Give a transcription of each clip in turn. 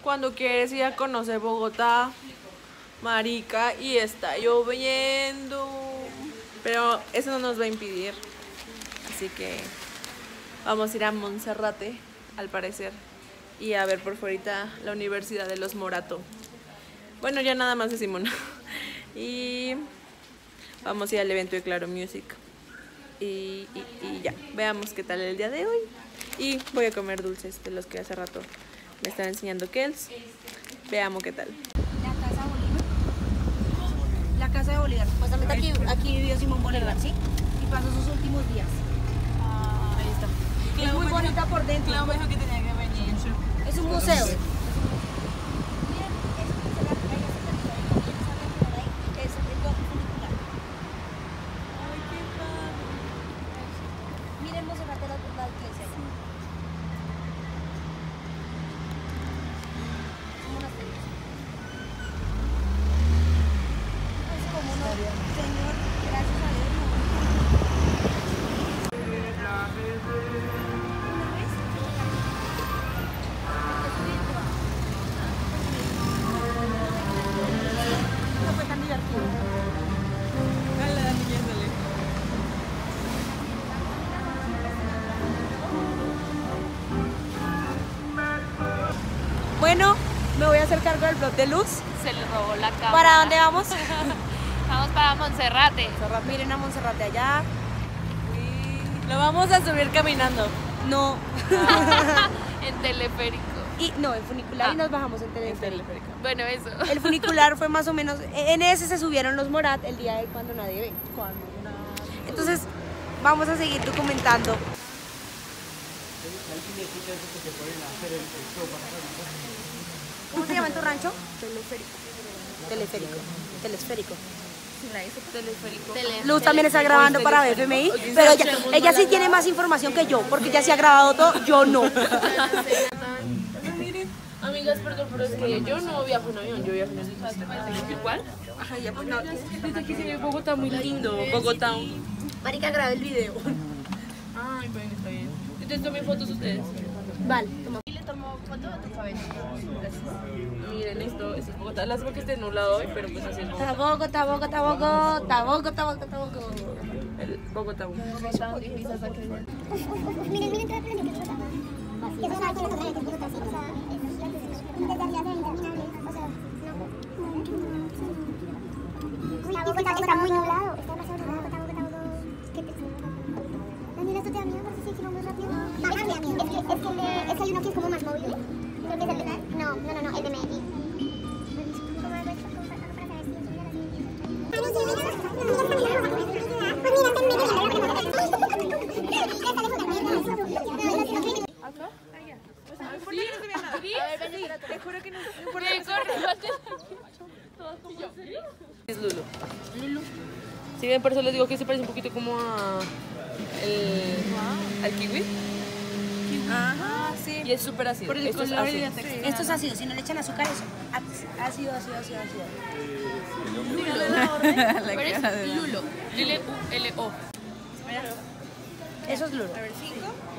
cuando quieres ir a conocer Bogotá, marica, y está lloviendo. Pero eso no nos va a impedir. Así que vamos a ir a Monserrate, al parecer, y a ver por fuera la Universidad de los Morato. Bueno, ya nada más decimos, ¿no? Y vamos a ir al evento de Claro Music. Y ya, veamos qué tal el día de hoy. Y voy a comer dulces de los que hace rato me estaba enseñando Kels. Veamos qué tal. La Casa Bolívar. La Casa de Bolívar. Justamente aquí vivió Simón Bolívar, ¿sí? Y pasó sus últimos días. Ahí está. Es muy bonita por dentro. Claro, me dijo que tenía que venir. Es un museo. Miren Monserrate, la iglesia. Es como uno, Señor, gracias a Dios. No fue tan divertido. Bueno, me voy a hacer cargo del blog de luz. Se le robó la cámara. ¿Para dónde vamos? Vamos para Monserrate. Miren a Monserrate allá. Lo vamos a subir caminando. No. En teleférico. Y no, en funicular y nos bajamos en teleférico. Bueno, eso. El funicular fue más o menos, en ese se subieron los Morat el día de cuando nadie ve. Entonces, vamos a seguir documentando. ¿Cómo se llama en tu rancho? Teleférico. Telesférico. Teleférico. Luz también está grabando para BFMI, pero ella sí tiene más información que yo, porque ella sí ha grabado todo, yo no. Amigas, perdón, pero es que yo no viajo en avión, yo viajo en helicóptero. ¿Igual? Ajá, ya pues no. Desde aquí se ve Bogotá muy lindo. Bogotá. Marica, grabé el video. Ay, bueno, está bien. Entonces tomen fotos ustedes. Vale, toma. Y le tomo foto de tu cabello. Miren esto es Bogotá. Lástima que esté nublado hoy, pero pues así es Bogotá. Bogotá, Bogotá, Bogotá, Bogotá, Bogotá, Bogotá. El Bogotá. Miren, miren todo el planeta que es Bogotá. Es una máquina total de Bogotá, sí, o sea, desde arriba se ven interminables, o sea, no. Bogotá está muy nublado, está demasiado nublado, Bogotá. Qué pesado. Daniela, ¿esto te da miedo? Parece que vamos rápido. Es que hay uno que es como más movible. Creo que es el de... No, el de Medellín. ¿Cómo hago esto? ¿Cómo sacarlo para saber si yo Te juro que no importa. Es Lulu. Si bien por eso les digo que se parece un poquito como al kiwi. Ajá, sí. Y es súper ácido. Por el Esto es color y ácido. la textura. Esto es ácido, si no le echan azúcar eso. Ácido. Pero es Lulo. Lulo. Eso es Luro. A ver, 5.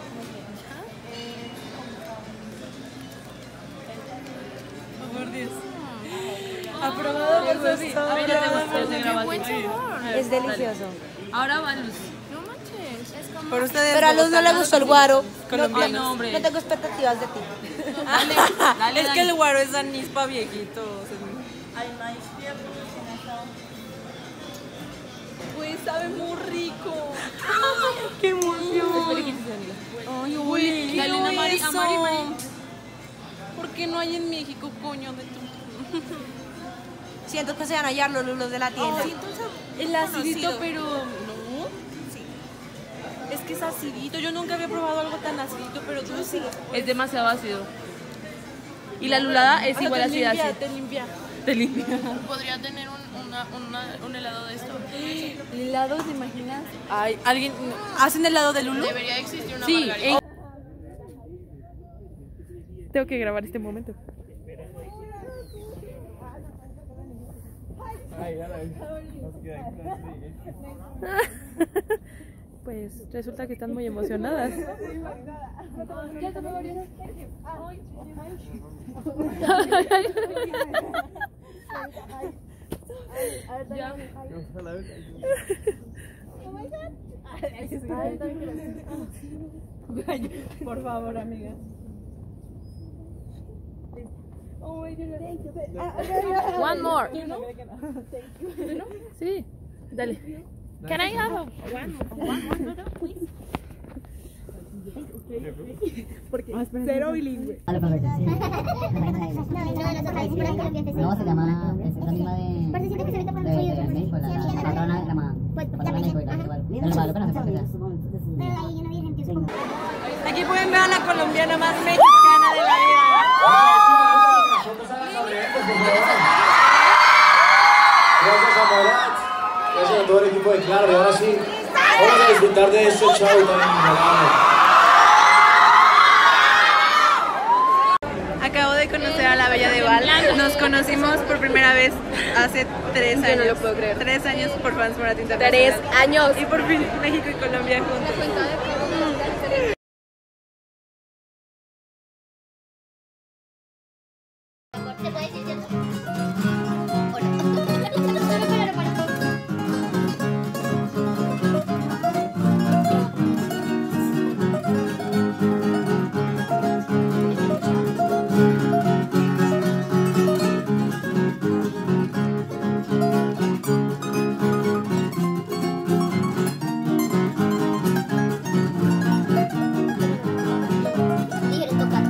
Por 10. Aprobado por Sofi. Es delicioso. Ahora va Luz. Por ustedes. Pero a Luz no le gustó el guaro. Colombiano. No, hombre. No tengo expectativas de ti. Dale, Es que el guaro es anís pa' viejitos. Pues sabe muy rico. ¡Qué emoción! Ay, güey, Dale una Mari, a Mari. ¿Por qué no hay en México, coño de tu? Siento que se van a hallar los lulos de la tienda. El acidito, pero no. Sí. Es que es acidito. Yo nunca había probado algo tan acidito, pero tú sí. Es demasiado ácido. Y la lulada es igual así. Te limpia. Te limpia. Podría tener un helado de esto. ¿Helado, te imaginas? Ay, ¿alguien hacen helado de Lulu? Debería existir una Sí. margarita. Tengo que grabar este momento. Pues resulta que están muy emocionadas. Por favor, amiga. One more. Sí, dale. Can I have one more, please? Cero bilingüe. Vale, perfecto. Sí. No, No, se llama, es la misma de... Parece que se ahorita por de México, la patrona de la mamá. Patrona de México, igual. Pero el Guadalupe no sé por qué sea. Pero ahí yo no vi gente, es como... Aquí pueden ver a la colombiana más mexicana de la vida. Gracias a Morat, gracias a todo el equipo de Claro. Y ahora sí, vamos a disfrutar de este show tan memorable. Acabo de conocer a la Bella de Val. Nos conocimos por primera vez hace 3 años. Yo no lo puedo creer. 3 años por Fans Morat Internacional. 3 años. Y por fin México y Colombia juntos. ¿Se puede decir cierto? ¿O no? Dijeron tocar.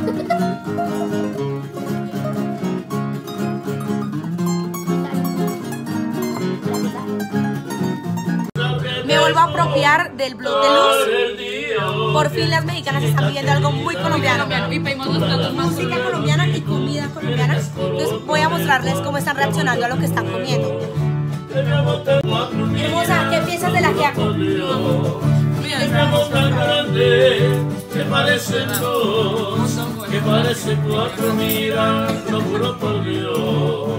Me vuelvo a apropiar del blog de luz. Por fin las mexicanas están pidiendo algo muy colombiano. Y pedimos los platos más Música colombiana y comida colombiana. Entonces voy a mostrarles cómo están reaccionando a lo que están comiendo. Hermosa, ¿qué piensas del ajiaco? Tan grande que parecen dos, que parecen 4, mira, lo juro por Dios.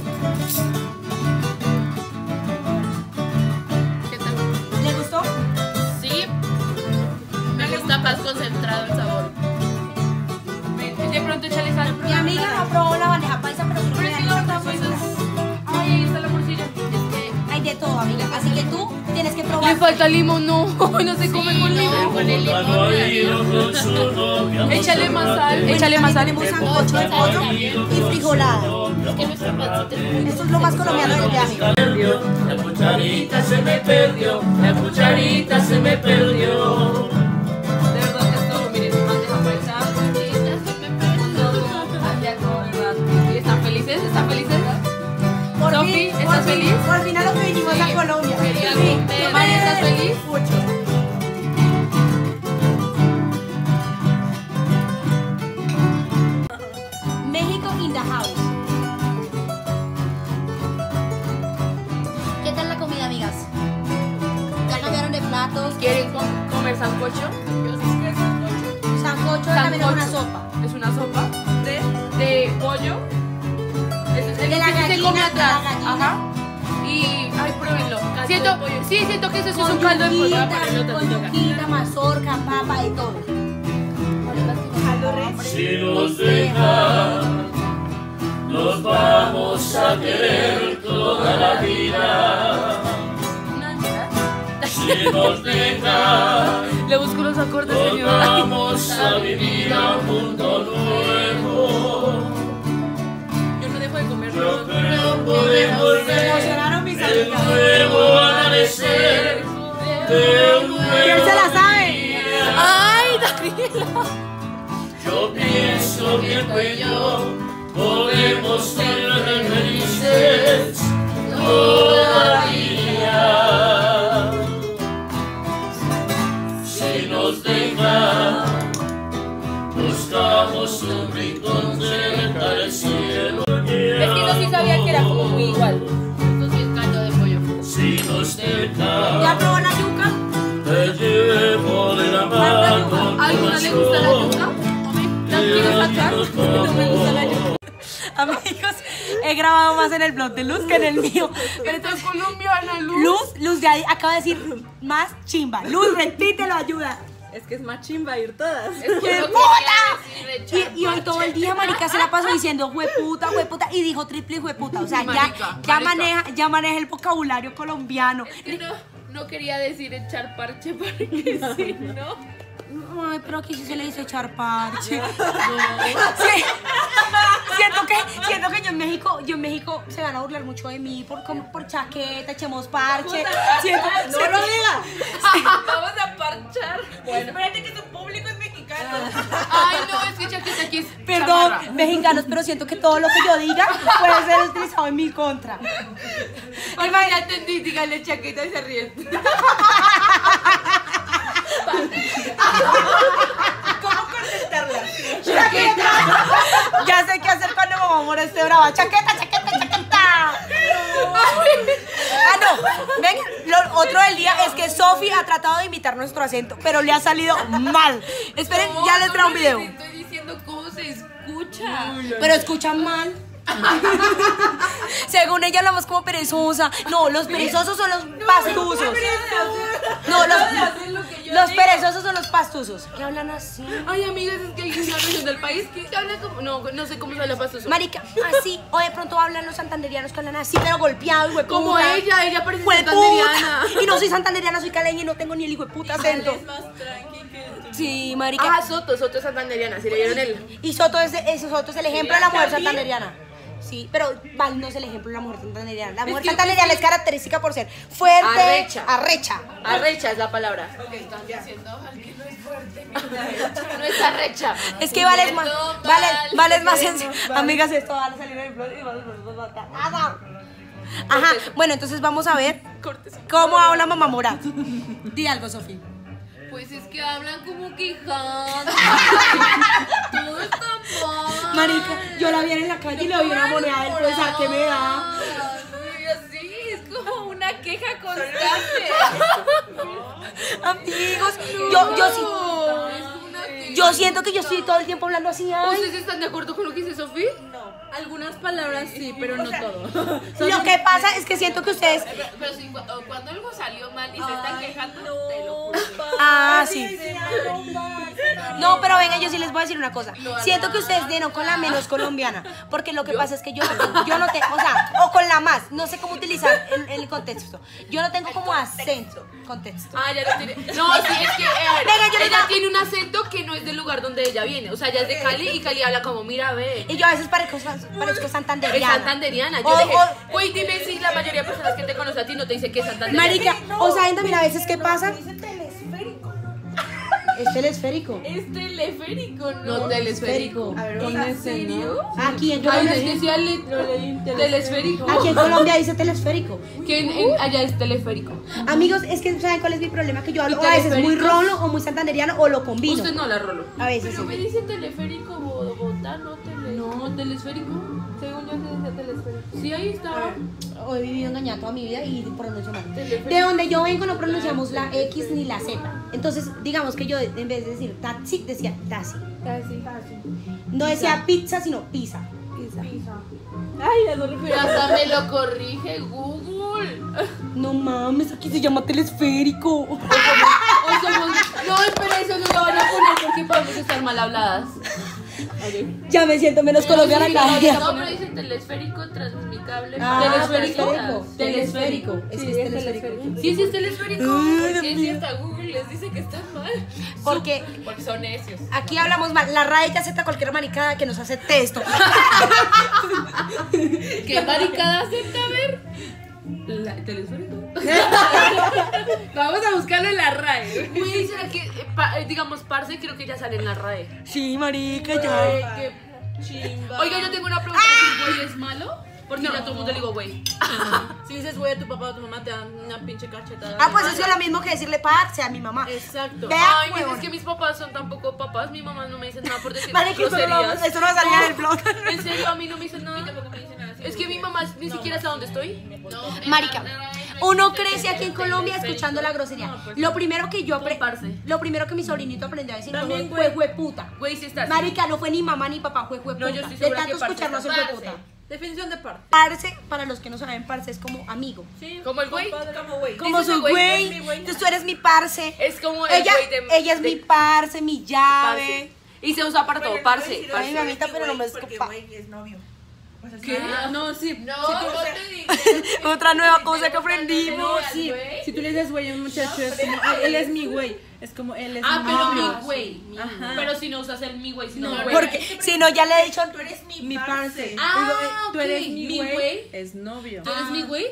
¿Qué tal? ¿Le gustó? Sí. Me gusta más concentrado el sabor. De pronto échale sal. Mi amiga no probó la bandeja paisa, pero sí me da mucha curiosidad. Ay, ahí está la morcilla. Hay de todo, amiga. Así que tú tienes que Le probar. falta limón, no. No se come con limón. Con el limón. Échale más sal. Échale más sal. Tenemos sancocho de pollo y frijolada. Esto es lo más colombiano del viaje. La cucharita se me perdió, la cucharita se me perdió. De verdad que esto, miren, bandeja paisa. ¿Están felices? ¿Están felices? Sofi, ¿estás feliz? Por fin a lo que vinimos a Colombia. Quería Sí. comer. ¿Qué manera ¿Estás de- feliz? Mucho. México in the house. ¿Qué tal la comida, amigas? ¿Ya cambiaron de platos? ¿Quieren comer sancocho? Sancocho también es una sopa. Es una sopa de pollo. Es el De la que se gallina, come de atrás. la gallina. Ajá. Y, ay, pruébenlo. Siento que eso es un caldo de pollo. Voy a ponerlo Con tantito acá. yuquita, mazorca, papa y todo. Caldo res. Si nos dejan, nos vamos a querer toda la vida. Si nos dejan, Le busco los acordes, nos señor. vamos a vivir a un mundo nuevo. Yo no dejo de comer. Yo creo podemos Se ver emocionaron mis el amigas. nuevo amanecer de un nuevo ¿Quién se la sabe? día. Ay, Daniela. Yo pienso que tú y yo podemos ser felices todavía. Si nos dejan, buscamos un rincón cerca del cielo. Es que yo sí sabía que era como muy igual. Esto sí es caldo de pollo. Si nos dejan, ¿Ya probó la yuca? te llevo de la mano. ¿A alguna le gusta la yuca? ¿La quieres sacar? No me gusta la yuca. Amigos, he grabado más en el blog de Luz que en el mío. Pero Esta es colombiana, Luz. Luz de ahí acaba de decir más chimba. Luz, repítelo, ayuda. Es que es más chimba ir todas. ¡Qué puta! Y hoy todo el día, marica, se la pasó diciendo hueputa, hueputa, y dijo triple hueputa. O sea, ya maneja el vocabulario colombiano. Es que no quería decir echar parche porque si no... Ay, pero aquí sí se le dice echar parche. Sí. Siento que yo en México se van a burlar mucho de mí por chaqueta, echemos parche. No lo digas. Vamos a parchar. Bueno. Espérate que tu público es mexicano. Ay, no, es que chaqueta aquí es Perdón, chamarra. mexicanos, pero siento que todo lo que yo diga puede ser utilizado en mi contra. Ay, ya entendí, dígale chaqueta y se ríen. ¿Cómo contestarla? Chaqueta. Ya sé qué hacer cuando mamá amor esté brava. Chaqueta. No. Ven, otro del día es que Sofi ha tratado de imitar nuestro acento, pero le ha salido mal. Esperen, ya les traigo un video. Estoy diciendo cómo se escucha. Pero escuchan mal. Según ella hablamos como perezosa. No, los perezosos son los pastusos. No, los perezosos son los pastusos. ¿Qué hablan así? Ay, amigas, es que hay una región del país que habla como... No sé cómo se habla pastoso. Marica, así. O de pronto hablan los santanderianos que hablan así, pero golpeados, hueputa. Como ella parece Hueputa. santanderiana. Y no soy santanderiana, soy caleña y no tengo ni el hijo de puta acento. Es más tranqui que... Sí, marica. Ah, Soto es santanderiana, si le dieron el... Y Soto es el ejemplo de la mujer santanderiana. Sí, pero Val no es el ejemplo de la mujer santanderiana. La mujer santanderiana es característica por ser fuerte, arrecha. Arrecha es la palabra. Están diciendo que no es fuerte, no es arrecha. Es que Val es más sencillo. Amigas, esto va a salir en el blog y vamos a matar. Ajá, bueno, entonces vamos a ver cómo habla mamá Morat. Di algo, Sofía. Pues es que hablan como quejando. Todo está mal. Marica, yo la vi en la calle y le doy una moneda del pesar que me da. Y así, es como una queja constante. Amigos, No, yo siento que yo estoy todo el tiempo hablando así. Ay. ¿Ustedes están de acuerdo con lo que dice Sofía? Algunas palabras sí, pero no todo. Lo que pasa es que siento que ustedes... Pero si cuando algo salió mal y se están quejando, te lo juro. Ah, sí. No, pero venga, yo sí les voy a decir una cosa. Siento que ustedes dieron con la menos colombiana, porque lo que pasa es que yo no tengo, o sea, o con la más, no sé cómo utilizar el contexto. Yo no tengo como acento, contexto. Ah, ya lo tiene. No, sí, es que ella tiene un acento que no es del lugar donde ella viene. O sea, ella es de Cali y Cali habla como, mira, ve. Y yo a veces parezco santanderiana. Es santanderiana. Yo dije, güey, dime si la mayoría de personas que te conocen a ti no te dicen que es santanderiana. Marica, o saben también a veces qué pasa. Es telesférico. Es teleférico, no telesférico. A ver, ¿en serio? Aquí en Ay, Colombia, es que sí, telesférico. aquí en Colombia dice telesférico. Que allá es teleférico. Amigos, es que ¿saben cuál es mi problema? Que yo hablo a veces muy rolo o muy santanderiano o lo combino. Usted no la rolo. A veces No sí. me dice teleférico Bogotá, no telesférico. Según yo se dice telesférico. Sí, ahí está. O he vivido engañada toda mi vida y pronuncio mal. De donde yo vengo no pronunciamos la X ni la Z. Entonces, digamos que yo en vez de decir taxi, decía taxi. No decía pizza, sino pizza. Ay, eso refiero. Hasta me lo corrige Google. No mames, aquí se llama telesférico. No, espera, eso no lo van a poner porque podemos estar mal habladas. Ya me siento menos colombiana cada día. No, pero dicen telesférico, transmicable. Telesférico. Es que es telesférico. Sí, sí es telesférico. Porque si hasta Google les dice que están mal. Porque son necios. aquí hablamos mal. La RAE ya acepta cualquier maricada que nos hace texto. ¿Qué maricada acepta? A ver. ¿Telesférico? Vamos a buscarlo en la RAE. Uy, ¿será que, digamos, parce, creo que ya sale en la RAE? Sí, marica, ya. Ay, qué chimba. Oiga, yo tengo una pregunta. ¿Si güey es malo? Porque ya todo el mundo le digo güey. Si dices güey a tu papá o a tu mamá, te dan una pinche cachetada. Ah, pues eso es lo mismo que decirle parce a mi mamá. Exacto. Vea, Ay, huevón. es que mis papás son tampoco papás. Mi mamá no me dice nada por decir Marica, groserías. eso no va a salir en el blog. En serio, a mí no me dicen nada. Es que mi mamá ni siquiera sabe dónde estoy. Marica, uno crece aquí en Colombia escuchando la grosería. Lo primero que yo lo primero que mi sobrinito aprendió a decir fue hueputa. Güey, si estás. Marica, no fue ni mamá ni papá, fue hueputa. No, yo estoy de segura tanto que parce escucharnos el está hueputa. Definición de parce. Parce, para los que no saben, parce es como amigo. Sí, Como el güey. como güey. Como Dice su güey, güey. es mi güey. Entonces tú eres mi parce. Es como el Ella, güey de... ella es mi parce, mi llave. parce. Y se usa para todo, parce. Ay, mamita, pero no me porque escopa. güey es novio. O sea, ¿Qué? No, sí. No, si tú, no te digas. Otra nueva cosa que aprendimos. sí, si tú le dices güey a un muchacho, es como, "Ay, él es mi güey". Es como, él es Ah, mi pero novio. mi güey. Ajá. Pero si no usas el mi güey, sino No, güey. Porque si no, ya le he dicho. Tú eres mi parce. parce. Ah, Digo, tú ok, eres mi mi güey. güey. Es novio. ¿Tú eres mi güey?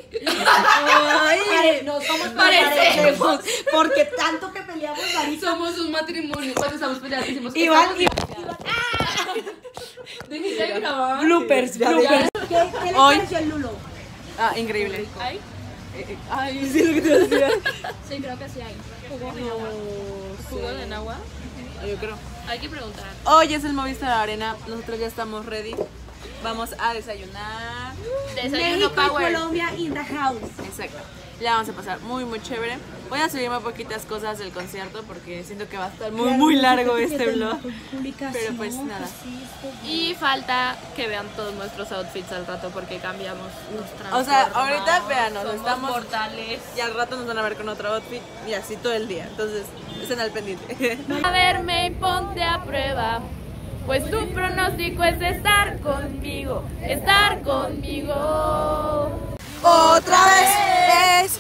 No somos Parecemos. parecemos. Porque tanto que peleamos, marica. Somos un matrimonio. Cuando estamos peleando decimos que Iván, estamos- Déjate de grabar. bloopers, bloopers. ¿Qué le Hoy- pareció el Lulo? Ah, increíble. ¿Hay? Ay, sí, lo que te iba a decir. Sí, creo que sí hay. ¿Jugo de agua? Yo creo. Hay que preguntar. Hoy es el Movistar Arena. Nosotros ya estamos ready. Vamos a desayunar. Desayuno México y power. Colombia in the house. Exacto. Ya vamos a pasar muy, muy chévere. Voy a subirme poquitas cosas del concierto porque siento que va a estar muy, muy largo este vlog. Pero pues nada. Y falta que vean todos nuestros outfits al rato porque cambiamos. O sea, ahorita véanos, somos estamos mortales. y al rato nos van a ver con otro outfit y así todo el día. Entonces, estén al pendiente. A verme y ponte a prueba. Pues tu pronóstico es estar conmigo. Estar conmigo. Otra vez.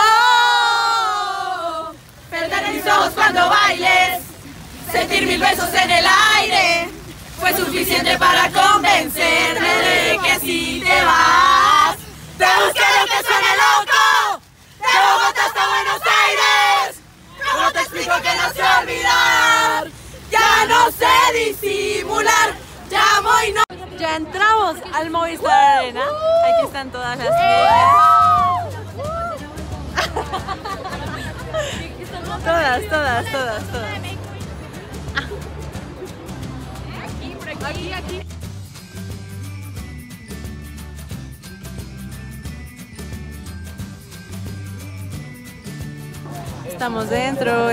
¡Oh! Perder mis ojos cuando bailes. Sentir mil besos en el aire. Fue suficiente para convencerme de que si te vas. Te buscaré aunque suene loco. De Bogotá hasta Buenos Aires. ¿Cómo te explico que no sé olvidar? Ya no sé disimular. Llamo y no. Ya entramos al Movistar Arena. Aquí están todas las niñas. Todas. Aquí. Estamos dentro.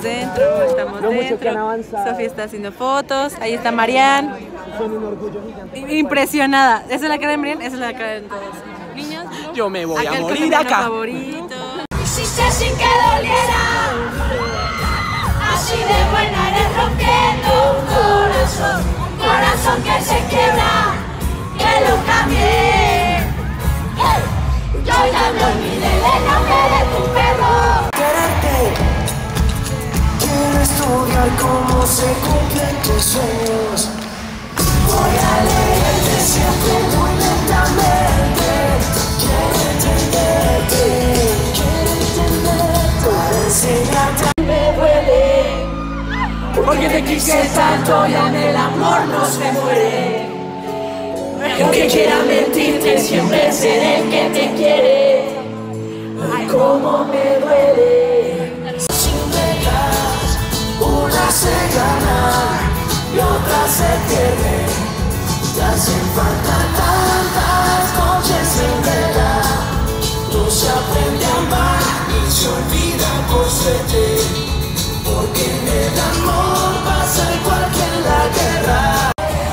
Sofía está haciendo fotos. Ahí está Marian. Impresionada. ¿Esa es la cara de Marian? Esa es la cara de todos. Niños, Yo me voy a aquel morir colombiano acá. favorito. Hiciste sin que doliera. Así de buena eres rompiendo un corazón que se quiebra, que lo cambié. Yo ya me olvidé del nombre de tu perro. Quererte, quiero estudiar cómo se cumplen tus sueños. Voy a leerte siempre muy lentamente. Quiero entenderte para enseñarte. Me duele, porque te quise tanto y en el amor no se muere. Y aunque quiera mentirte, siempre seré el que te quiere. Ay, cómo me duele. Sin reglas, una se gana y otra se pierde. Te hacen falta tantas noches en vela. No se aprende a amar y se olvida por suerte. Porque en el amor pasa igual que en la guerra.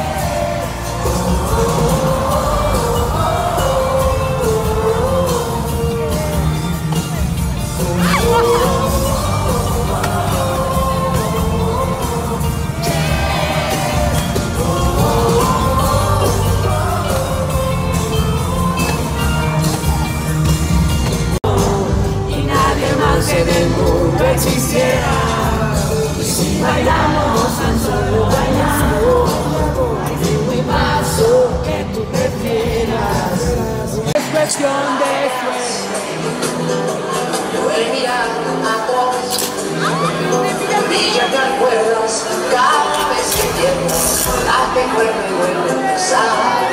Y nadie más en el mundo existiera. Si bailamos tan solo bailamos, un paso que tú prefieras. Es cuestión de y ya te acuerdas cada vez que tiemblas, la que vuelve a empezar.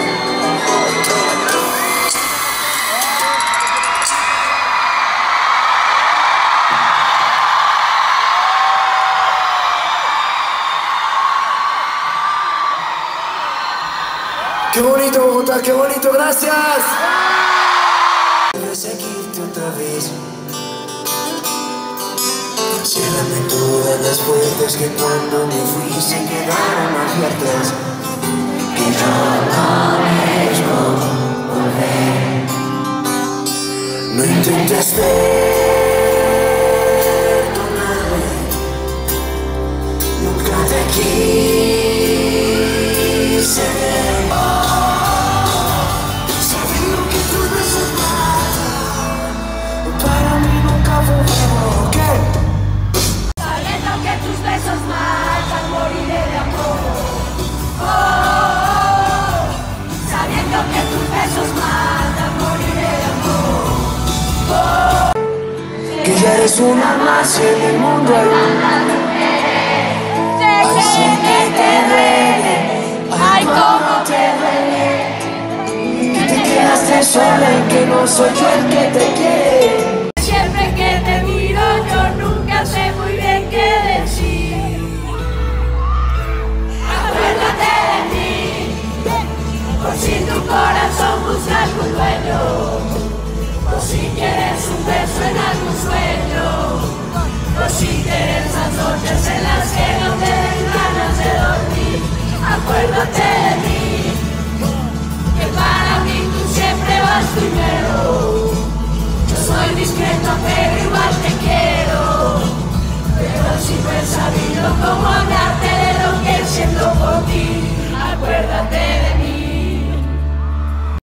Qué bonito Bogotá, qué bonito, gracias. Voy a seguirte otra vez. Ciérrame todas las puertas que cuando me fui se quedaron abiertas. Que yo no me quieras perdonarme, nunca te quise ver. Sabiendo que tus besos matan, para mí nunca fue bueno. ¿Qué? Sabiendo que tus besos matan, moriré de amor. Sabiendo que tus besos matan, moriré de amor. Que ya eres una más y en el mundo hay una. Sé que te duele, ay cómo te duele. Que te quedaste sola y que no soy yo el que te quiere. Siempre que te miro yo nunca sé muy bien qué decir. Acuérdate de mí, por si tu corazón busca algún dueño, o si quieres un beso en algún sueño, o si quieres las noches en las que no te den ganas de dormir. Acuérdate de mí.